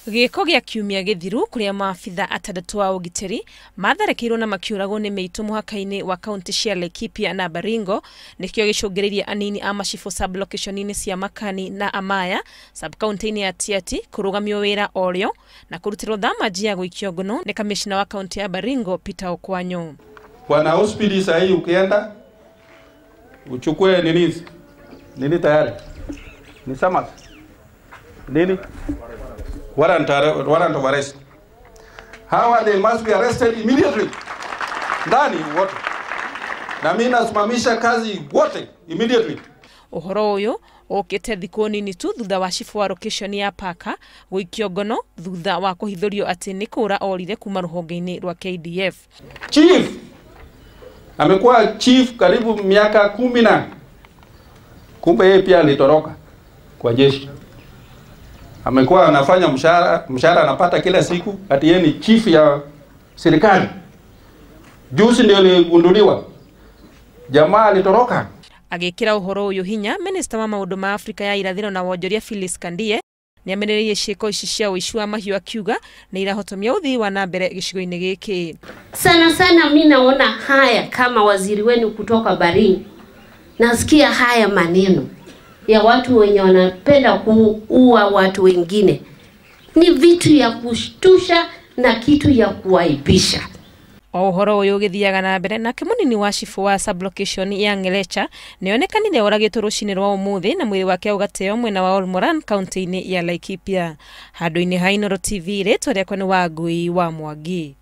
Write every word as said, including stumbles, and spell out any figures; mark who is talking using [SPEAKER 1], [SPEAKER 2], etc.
[SPEAKER 1] Gĩko gĩa kiumia gĩthiru kuria maabitha atandatu wa ugitiri matharekeirwo na makiuragwo nĩ mĩitũ mũhaka-inĩ wa kaunti cia Laikipia na Baringo nĩkĩo gĩcũngĩrĩirie anini a Macibu sub-location-inĩ cia Makani na Amaya sub-county-inĩ ya Tiati kũrũgamio wĩra orĩo na kũrutĩrwo thamaji ya gũikio ngono nĩ kamishna wa kaunti ya Baringo Peter Okwanyo.
[SPEAKER 2] Bwana hospitali sasa hii ukienda uchukue nini nini tayari ni sama nini warrant warrant of arrest. Hawa they must be arrested immediately. Ndani wote. Na mimi nasimamisha kazi wote immediately.
[SPEAKER 1] Uhoro uyu ukite thikũ nini tu thutha wa chifu wa location ya Paka gũikio ngono thutha wa kũhithũrio ati nĩ kũra orire kuma rũhonge-inĩ rwa K D F.
[SPEAKER 2] Chief amekuwa chief karibu miaka kumi na kumbe yeye pia alitoroka kwa jeshi. Amekuwa anafanya mshahara mshahara anapata kila siku ati yeye ni chief ya serikali. Juzi ndio aligunduliwa. Jamaa alitoroka.
[SPEAKER 1] Agĩkĩra ũhoro ũyũ hinya minister wa maũndũ ma Afrika ya irathĩro na wonjoria Phyllis Kandie nĩ amenereirie ciĩko ici cia ũici wa mahiũ akiuga nĩ irahotomia ũthii wa na mbere gĩcigo-inĩ gĩkĩ.
[SPEAKER 3] Sana sana mimi naona haya kama waziri wenu kutoka Baringo. Nasikia haya maneno ya watu wenye wanapenda kuua watu wengine. Ni vitu ya kushtusha na kitu ya kuaibisha.
[SPEAKER 1] Ohoro uyu githiaga na mbere na kimunini wa chifu wa sub-location ya Ngelecha nĩonekanire oragĩtwo rũcinĩ rwa ũmũthĩ na mwĩrĩ wake ũgateo mwena wa Olmoran kaunti-inĩ ya Laikipia. Handũ-inĩ ha Inooro T V rĩtwa rĩakwa nĩ Wangui wa Mwangi.